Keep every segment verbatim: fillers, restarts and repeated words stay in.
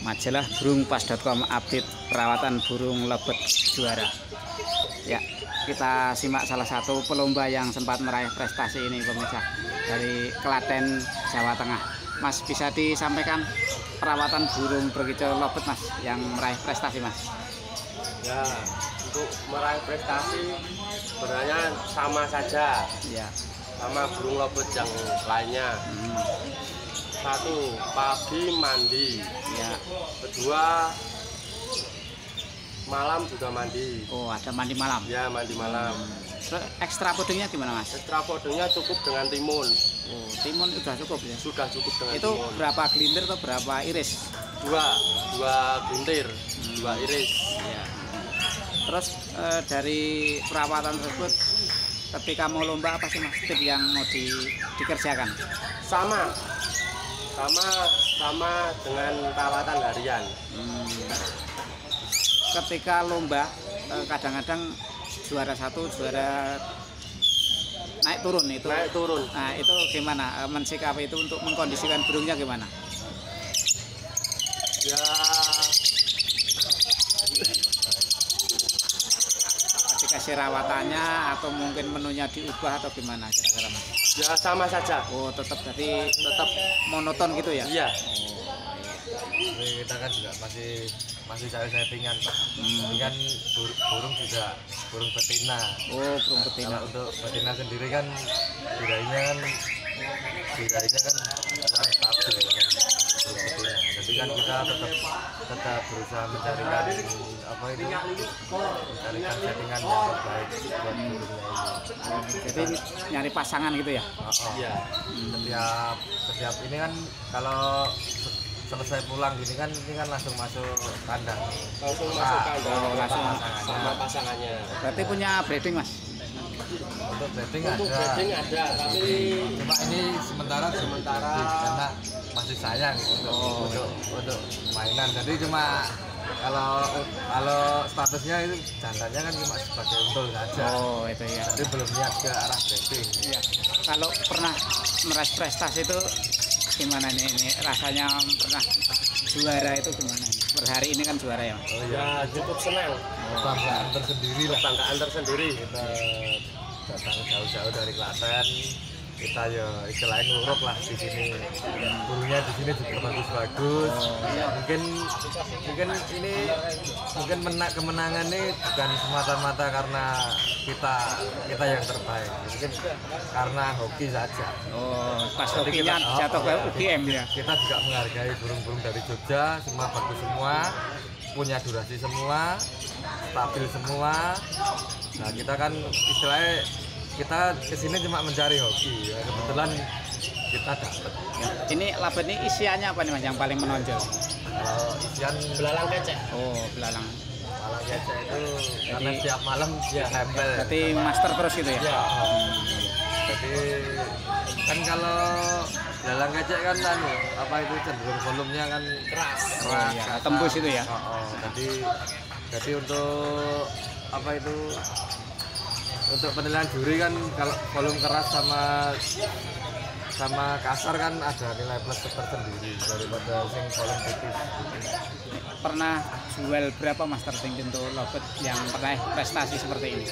Majalah burung pas dot com update perawatan burung lebet juara. Ya, kita simak salah satu pelomba yang sempat meraih prestasi ini pemirsa dari Klaten, Jawa Tengah. Mas, bisa disampaikan perawatan burung berkicau lebet Mas yang meraih prestasi Mas? Ya, untuk meraih prestasi sebenarnya sama saja. Ya. Sama burung lebet yang lainnya. Hmm. Satu, pagi mandi. Ya. Kedua, malam juga mandi. Oh, ada mandi malam. Ya, mandi malam. Terus ekstra pudingnya gimana Mas? Ekstra podenya cukup dengan timun. Oh, timun sudah cukup ya? Sudah cukup dengan Itu timun. berapa gelintir atau berapa iris? Dua, dua guntir, Hmm. dua iris. Ya. Terus eh, dari perawatan tersebut, ketika mau lomba apa sih Mas tip yang mau di, dikerjakan? Sama, sama, sama dengan perawatan harian. Hmm. Ketika lomba eh, kadang-kadang juara satu, juara naik turun itu. Naik turun. Nah itu gimana eh, mensikapi itu untuk mengkondisikan burungnya gimana? Ya, Dikasih rawatannya atau mungkin menunya diubah atau gimana kira-kira Mas? ya sama saja. Oh tetap jadi Tetap, monoton gitu ya? iya. Jadi kita kan juga masih masih cari settingan Pak. Hmm. Ini kan bur- burung juga burung betina. Oh burung betina. Kalau untuk betina sendiri kan birahinya kan birahinya kan kurang stabil kan burung betina. Jadi kan kita tetap tetap berusaha mencarikan apa itu mencarikan settingan yang terbaik buat burungnya ini. Jadi nyari pasangan gitu ya? Oh, oh. Iya. Setiap setiap ini kan kalau selesai pulang gini kan ini kan langsung masuk kandang. Langsung Nah, masuk kandang oh, langsung sama pasangannya. Berarti punya breeding Mas? Untuk breeding Untuk ada. breeding ada, tapi Cuma ini sementara Sementara. breeding, karena masih sayang untuk Oh. untuk untuk mainan. Jadi cuma kalau kalau statusnya itu jantannya kan cuma sebagai untul saja. Oh itu ya. Jadi belum niat ke arah breeding. Iya. Kalau pernah meraih prestasi itu gimana nih ini rasanya pernah juara itu gimana? Per hari ini kan juara ya Mas? Oh iya, ya cukup senang. kebanggaan tersendiri lah. Kebanggaan tersendiri. Kita datang jauh-jauh dari Klaten, kita ya istilahnya nguruk lah di sini. Burungnya di sini juga bagus-bagus. Mungkin mungkin ini mungkin menak kemenangan ini bukan semata-mata karena kita kita yang terbaik. Mungkin karena hoki saja. Oh pas Jadi hokinya kita- jatuh ke oh, U G M ya? Kita juga menghargai burung-burung dari Jogja, semua bagus semua, punya durasi semua, stabil semua. Nah kita kan istilahnya kita kesini cuma mencari hoki, ya, kebetulan kita dapat. Ya. Ini labet ini isiannya apa nih Mas yang paling menonjol? Kalau isian Belalang kecek. Oh belalang. malah biasa itu karena Jadi- setiap malam dia nempel. Berarti master terus gitu ya? Ya. Jadi kan kalau belalang kecek kan anu, apa itu cenderung volumenya kan Keras. keras, iya, kasar. tembus itu ya? Oh, oh. Jadi jadi untuk apa itu untuk penilaian juri kan kalau volume keras sama sama kasar kan ada nilai plus tersendiri daripada sing volume tipis. Pernah jual berapa Mas tertinggi untuk lobet yang pernah prestasi seperti ini?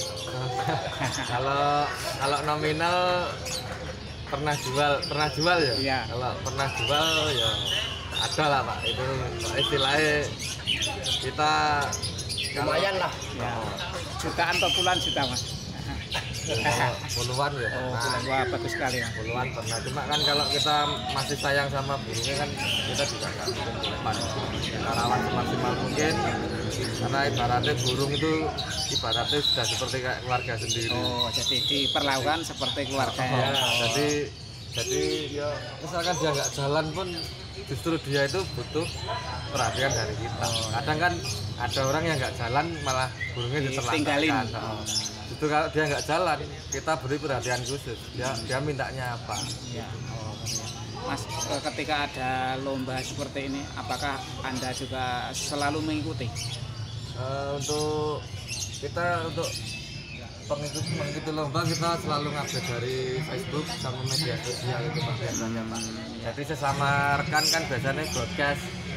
Kalau kalau nominal pernah jual pernah jual ya? Iya. Kalau pernah jual ya ada lah Pak. Itu istilahnya kita Lumayan lah. Ya. Jutaan atau puluhan juta Mas? kalau puluhan ya Oh, pernah. wah bagus sekali ya. Puluhan pernah. Cuma kan kalau kita masih sayang sama burungnya kan kita juga nggak mungkin melepas. Kita rawat semaksimal mungkin. Karena ibaratnya burung itu ibaratnya sudah seperti kayak keluarga sendiri. Oh, jadi diperlakukan seperti keluarga Ya, ya. jadi jadi ya misalkan dia nggak jalan pun justru dia itu butuh perhatian dari kita. Kadang kan ada orang yang nggak jalan malah burungnya Ditinggalin. diterlantarkan. Oh. Justru kalau dia nggak jalan kita beri perhatian khusus. Dia dia mintanya apa? Ya. Oh, iya. Mas, eh, ketika ada lomba seperti ini, apakah Anda juga selalu mengikuti? Eh, untuk kita untuk pengikut mengikuti lomba kita selalu ngupdate dari Facebook sama media sosial itu Pak biasanya Pak. Jadi sesama rekan kan biasanya broadcast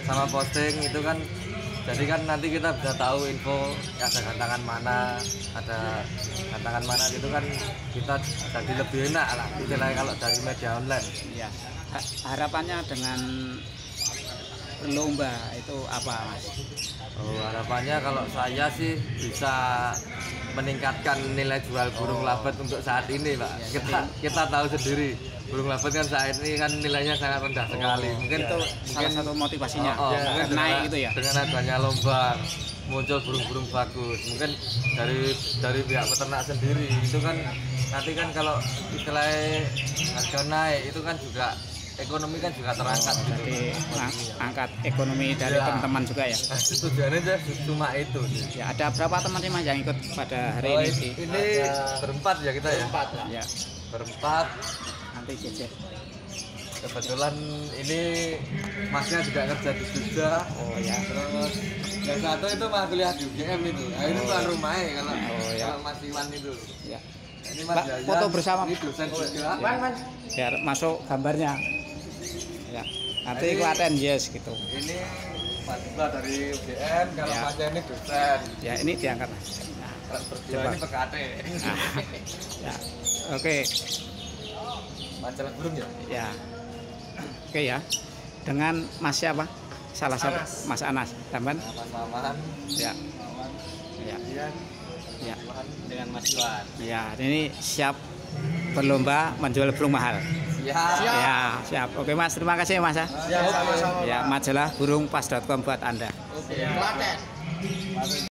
sama posting itu kan, jadi kan nanti kita bisa tahu info ada gantangan mana, ada gantangan mana gitu kan, kita jadi lebih enak lah istilahnya kalau dari media online. Ya. Ha- harapannya dengan berlomba itu apa, Mas? Oh, harapannya kalau saya sih bisa meningkatkan nilai jual burung Oh. labet untuk saat ini, Pak. Ya, Kita kita tahu sendiri burung labet kan saat ini kan nilainya sangat rendah sekali. Mungkin Itu mungkin salah satu motivasinya. Oh, oh, Ya, mungkin naik dengan, gitu ya. dengan adanya lomba muncul burung-burung bagus. Mungkin dari dari pihak peternak sendiri itu kan nanti kan kalau istilahnya harga naik itu kan juga ekonomi kan juga terangkat gitu. Jadi ang- angkat ekonomi dari Ya. teman-teman juga ya. Nah, tujuannya aja cuma itu sih. Ya, ada berapa teman sih Mas yang ikut pada hari Oh, ini ini, sih? ini berempat ya kita ya. Empat lah. Ya, Berempat. nanti jejer. Kebetulan ini masnya juga kerja di Jogja. Oh ya. Terus yang satu itu mah kuliah di U G M itu. Nah, ini tuan rumahnya kalau Oh, ya. kalau Mas Iwan itu. Ya. Ini Mas Mbak, Yayan, foto bersama. Ini dosen juga. Man, man. Biar masuk gambarnya. Ya. Nanti Ini- Klaten yes gitu. Ini mahasiswa dari U G M, kalau Ya. Masnya ini dosen. Ya, ini diangkat. Mas. Nah, Kalau berdua Coba. ini P K T. nah. Ya. Oke. Majalah burung ya? Ya. Oke ya. Dengan Mas siapa? Salah satu Anas. Mas Anas. Tambahan? Nah, Mas Maman, Ya. Ya. Ian, Ya. Iwan. Dengan Mas Iwan. Ya, ini siap berlomba menjual burung mahal. Siap. Ya, siap. Oke Mas, terima kasih Mas ya. Ya, sama-sama. Ya, majalah burung pas dot com buat Anda. Oke. Klaten.